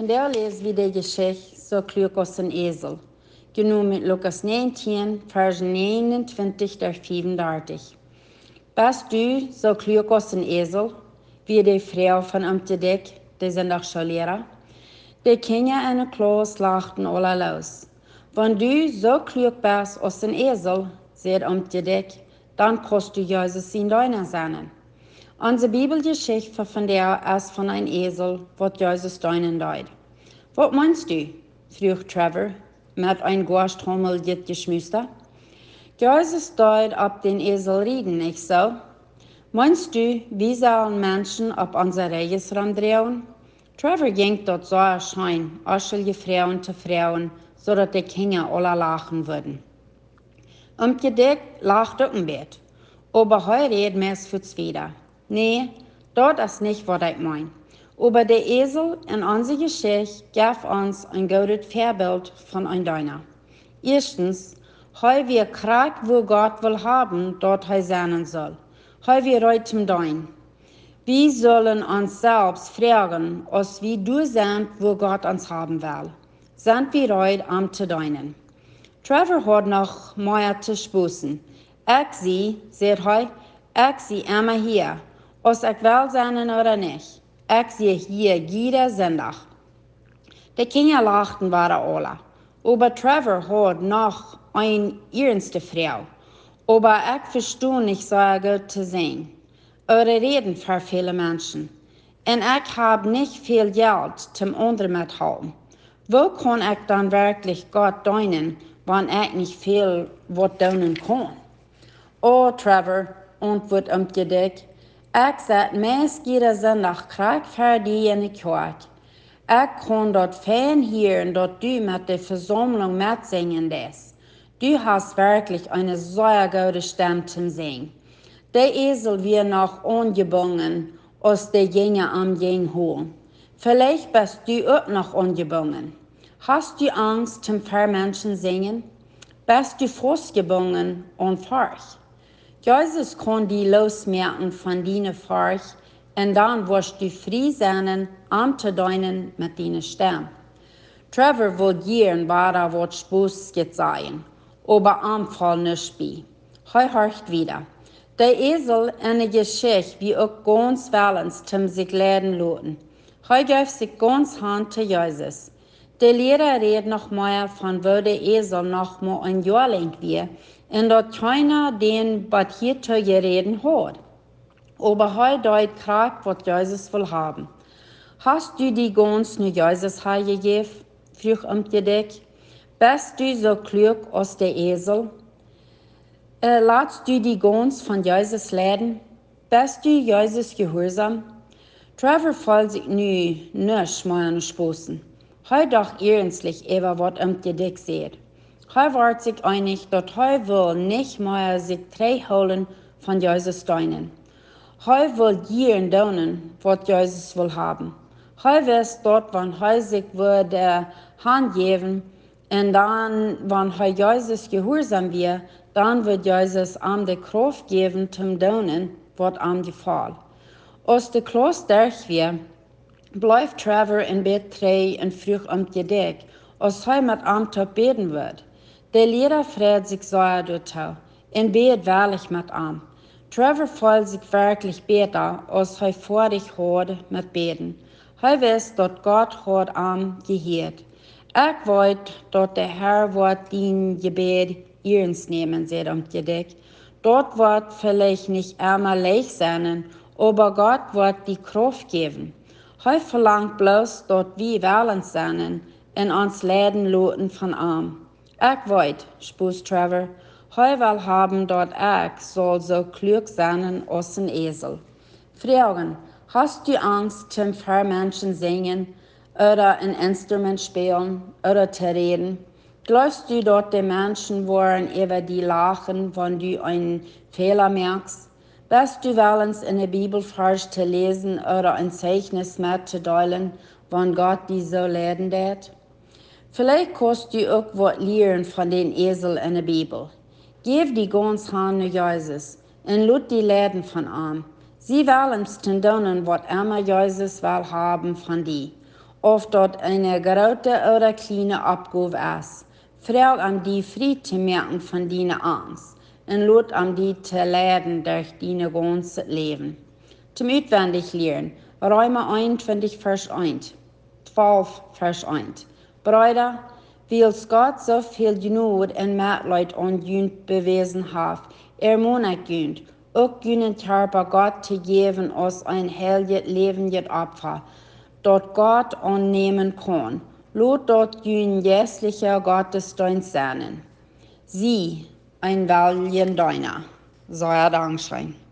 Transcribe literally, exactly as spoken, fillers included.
vandaag lezen we de Geschichte zo klug als een ezel. Genoemd met Lukas negentien, vers negenentwintig tot vierendertig. Bist du zo klug als een ezel, wie de vrouw van Amtedek, de zondag zou leren? De kinderen en de kloos lachten alle los. Wenn du so klug bist als een ezel, zei Amtedek, dann kannst du Jesus in deiner sein. Onze Bibelgeschichte van vandaag is van een ezel, wat Jesus deinen deed. Wat meinst du? vroeg Trevor, met een Gorstrommel dit geschmuster. Jesus deed op den Esel reden, nicht so? Meinst du, wie sollen Menschen op onze Reis randrehen? Trevor ging dort so erscheinen, aschelige Frauen zu Frauen, so dass die Kinder alle lachen würden. Und Gedick lacht auch ein bisschen, aber heute reden wir es für wieder. Nee, dort ist nicht, was ich mein. Aber der Esel in unserer Geschichte gab uns ein gutes Vorbild von einem Diner. Erstens, heu wir Krieg, wo Gott will haben, dort heu sein soll. Heu wir reuten dein. Wir sollen uns selbst fragen, als wie du sind, wo Gott uns haben will. Sind wir reut, am zu deinen? Trevor hat noch mehr zu spusen. Ich sie, sagt heu, ich sie immer hier, als ich will sein oder nicht. Ich sie hier jeder Sonntag. Die Kinder lachten waren alle. Aber Trevor hat noch eine ernste Frau. Aber ich verstehe nicht so gut zu sehen. Eure reden für viele Menschen. Und ich habe nicht viel Geld zum Unterhalt haben. Wo kann ich dann wirklich Gott dienen, wenn ich nicht viel was dienen kann? Oh, Trevor, antwortet Amtedek, ich seit meist jeder Sonntag Krieg für die in die Kirche. Ich kann dort fein hören, dort du mit der Versammlung mitsingen lässt. Du hast wirklich eine sehr gute Stimme zum Singen. Der Esel wird noch angebunden, als der Jünger am Jeng holen. Vielleicht bist du auch noch angebunden. Hast du Angst zum Menschen singen? Bist du festgebunden und Furcht? Jesus kann die losmerken von deiner Furcht und dann wirst du frei sein, am zu deinen mit deiner Stimme. Trevor will gern weiter was Spaß sein, aber am Fall nicht bei. Er hört wieder. Der Esel in der Geschichte wie auch ganz willens zum sich leiden lassen. Er gibt sich ganz hand zu Jesus. Der Lehrer redet noch mehr von wo der Esel noch mal ein Jahr lang wird, und dort keiner den was hier zu reden hat. Aber er deut Krieg, was Jesus will haben. Hast du die Gans nur Jesus hergegeben? frug Amtedek. Bist du so klug als der Esel? Äh, Lässt du die Gans von Jesus leiden? Bist du Jesus gehorsam? Trevor fühlt sich nu nicht mehr an Spaßen. Er dacht ernstlich über was Amtedek sagt. Er war sich einig, dass er will nicht mehr sich holen von Jesus dienen. Er will gern dienen, was Jesus will haben. Er weiß dort, wenn er sich würde Hand geben, und dann, wenn er Jesus gehorsam wird, dann wird Jesus ihm die Kraft geben zum Dienen, was ihm gefällt. Als der Klaus durch wird, bleibt Trevor in Bett drei und früh am Gedeckt, als er mit ihm zu beten wird. Der Lehrer freut sich sehr dazu und betet wahrlich mit ihm. Trevor fühlt sich wirklich besser, als er vorher hat mit Beten. Er weiß, dass Gott hat ihm gehört. Ich weiß, dass der Herr wird dein Gebet ernst nehmen, sagt Amtedek. Dort wird vielleicht nicht einmal leicht sein, aber Gott wird die Kraft geben. Er verlangt bloß, dass wir wählen sein und uns leiden lassen von ihm. Ich weiß, spricht Trevor, er will haben, dass ich soll so klug sein als ein Esel. Fragen, hast du Angst, zum für Menschen singen oder ein Instrument spielen oder zu reden? Glaubst du, dass die Menschen wollen über die lachen, wenn du einen Fehler merkst? Bist du willens, in der Bibel Vers zu lesen oder ein Zeichnis mitzuteilen, wenn Gott die so leiden wird? Vielleicht kannst du auch was lernen von den Esel in der Bibel. Gib die ganz Hand Jesus und lut die leiden von ihm. Sie wollen uns tun, was immer Jesus will haben von dir. of dort eine grote oder kleine Abgabe ist. Frag an die frei zu merken von deiner Angst und lot an die zu leiden durch deine ganze Leben. Zum Utwendig lernen, Römer einundzwanzig, Vers eins, zwölf, Vers eins. Brüder, weil Gott so viel Gnade und Mitleid an Jünd bewiesen hat, ermutigt Jünd, auch Jünden bei Gott zu geben als ein heiliges, lebendes Opfer, dort Gott annehmen kann. Lot dort Jünd jährlicher Gottesdienst sein. Sie, ein Wellen deiner, sei er Dankeschön.